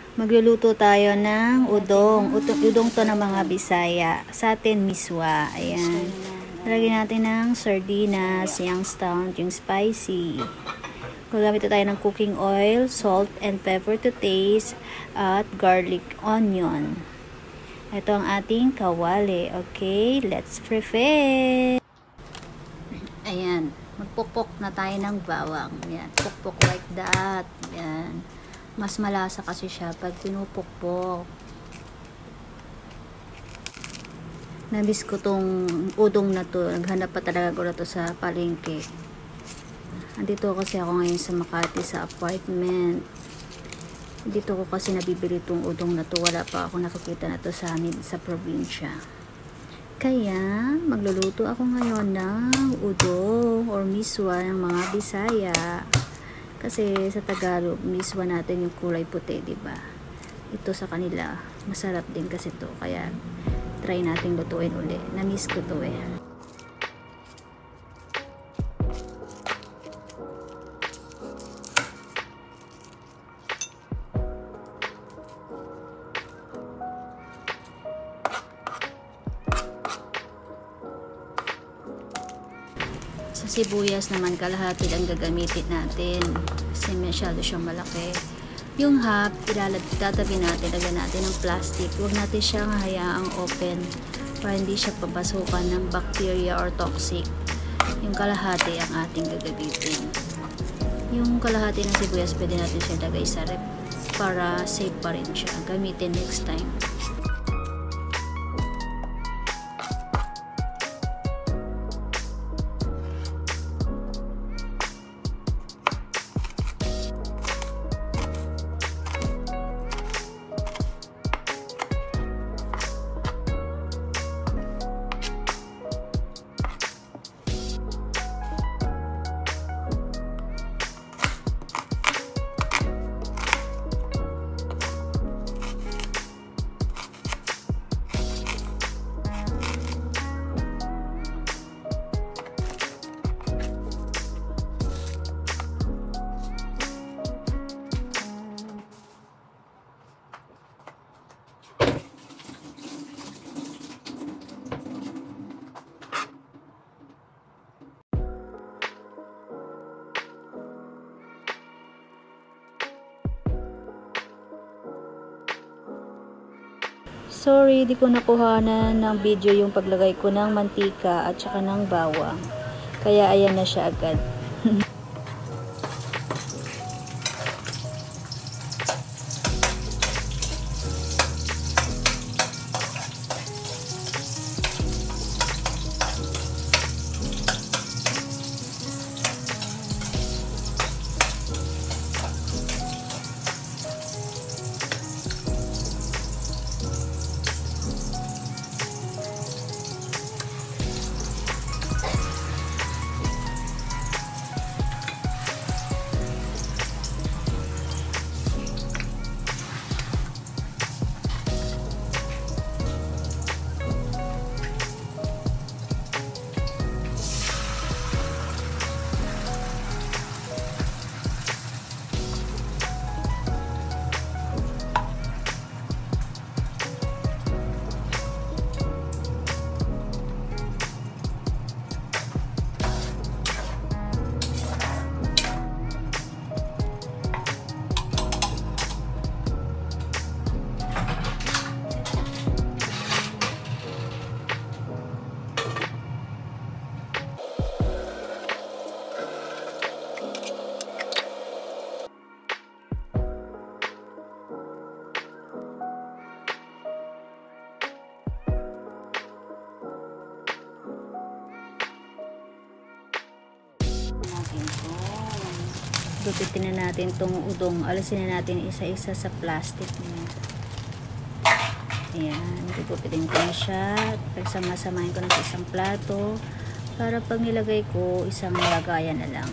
Magluluto tayo ng udong. Udong to ng mga Bisaya. Sa atin, miswa. Ayan. Lagyan natin ng sardinas, youngstown, yung spicy. Gagamit tayo ng cooking oil, salt and pepper to taste, at garlic onion. Ito ang ating kawali. Okay, let's prepare. Ayan. Magpukpok na tayo ng bawang. Ayan. Pukpok like that. Ayan. Mas malasa kasi siya pag pinupukpok. Nabis ko tong udong na to. Naghanap pa talaga ko na to sa palengke. Andito kasi ako ngayon sa Makati sa apartment. Dito ko kasi nabibili tong udong na to. Wala pa ako nakikita na to sa amin sa probinsya. Kaya magluluto ako ngayon ng udong or miswa ng mga Bisaya. Kasi sa Tagalog, miswa natin yung kulay puti, diba? Ito sa kanila, masarap din kasi to. Kaya, try nating lutuin uli. Na-miss ko to eh. Sa sibuyas naman, kalahati lang gagamitin natin kasi masyado siyang malaki. Yung half, tatabi natin, lagyan natin ng plastic. Huwag natin siyang hayaang open para hindi siya papasukan ng bacteria or toxic. Yung kalahati ang ating gagamitin. Yung kalahati ng sibuyas, pwede natin siya lagay sa rep para safe pa rin siya. Gamitin next time. Sorry, di ko nakuhanan ng video yung paglagay ko ng mantika at saka ng bawang. Kaya ayan na siya agad. Dupitin na natin tong udong. Alisin na natin isa-isa sa plastic niya. Ayan. Dupitin ko na siya. Pagsama-samahin ko na sa isang plato para pag nilagay ko, isang lagayan na lang.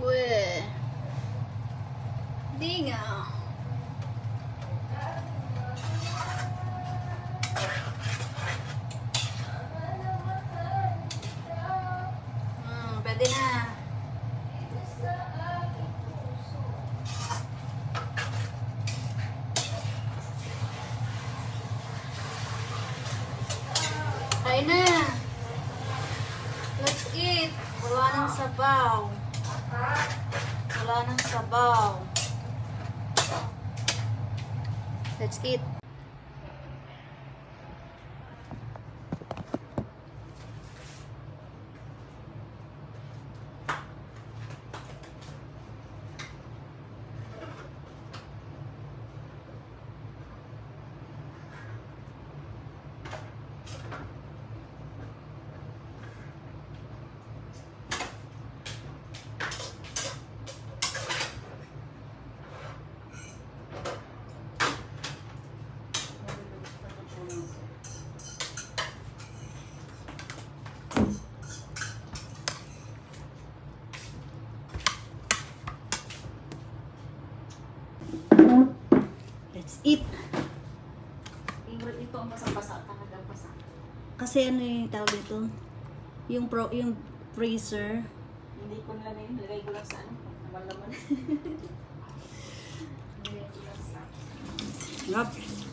Weh. Di nga. Pwede na. Kain na. Let's eat. Wala nang sabaw. Wala nang sabaw. Let's eat. Let's eat. Ito ang basa-basa, talagang basa. Kasi ano yung tawag dito? Yung freezer. Hindi ko nilagay, nilagay ko lang sa ano, naman. Nilagay ko lang sa... Yup.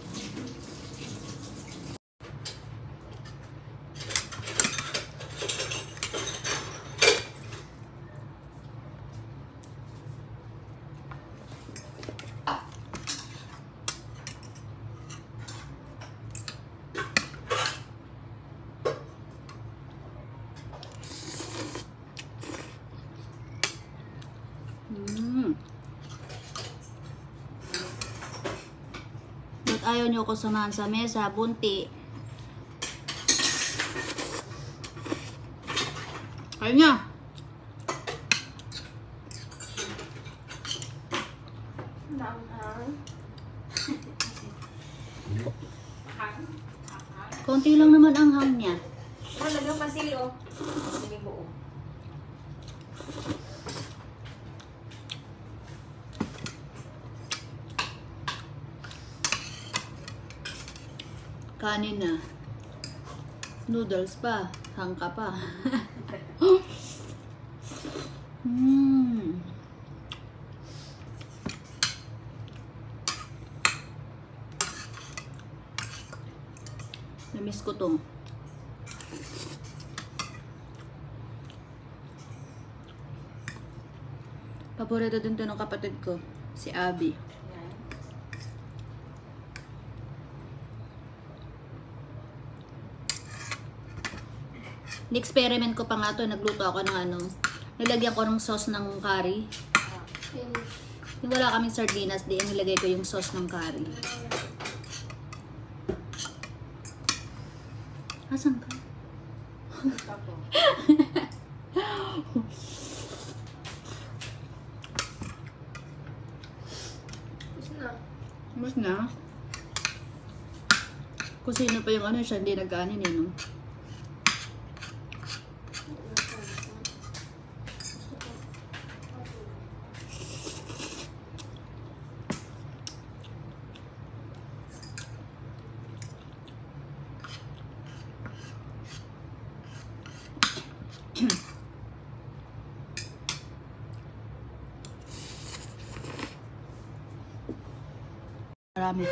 Ba't ayaw nyo ko samahan sa mesa? Bunti. Kaya nga. Konti lang naman ang hang niya. Lagyan pa sili, oh. Sili buo. Kanin na. Noodles pa. Hangka pa. Namiss ko to. Paborito din to ng kapatid ko. Si Abby. Ni-experiment ko pa nga to, nagluto ako ng ano, nilagyan ko ng sauce ng curry. Yung wala kaming sardinas, di nilagay ko yung sauce ng curry. Asan ka? Mas na. Kung sino pa yung ano siya, hindi nagkanin eh, no? Marami.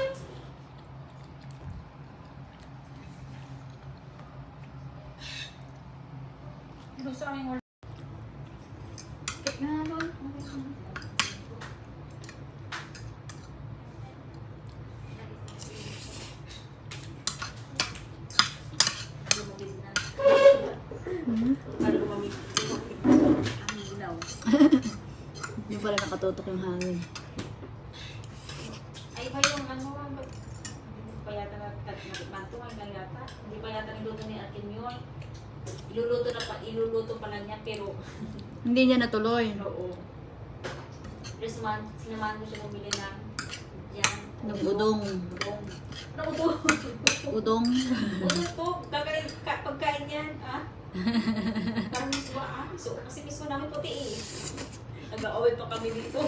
Ito sa aming order. Na doon. Hindi pala nakatutok yung hangin. Ay ba yung ano, hindi pa yata nagmatuman lang yata. Hindi pa yata niluto ni Akin yun. Iluluto pa lang niya, pero Hindi niya natuloy. oo. Sinamahan ko siya bumili ng yan. Ng udong. Udong. Ng udong. Udong. Udong to. Pagkain yan, ah. Parang miswa, ah. So, kasi miswa namin puti eh. Nag-away pa kami dito.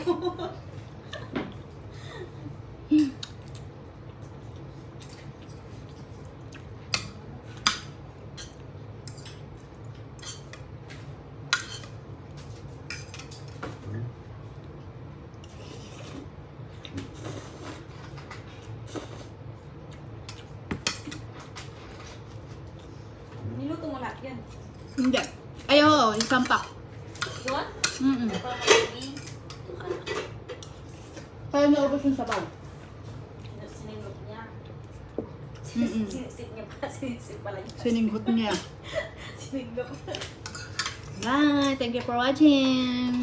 Niluto mo lahat yan. Hindi. Ay, oo, isang pack. Yun? Kaya naubos yung sabaw. Siningot niya. Mm-mm. Sinisip niya pa. Sinisip pala niya. Sininghot niya. Siningot. Bye! Thank you for watching!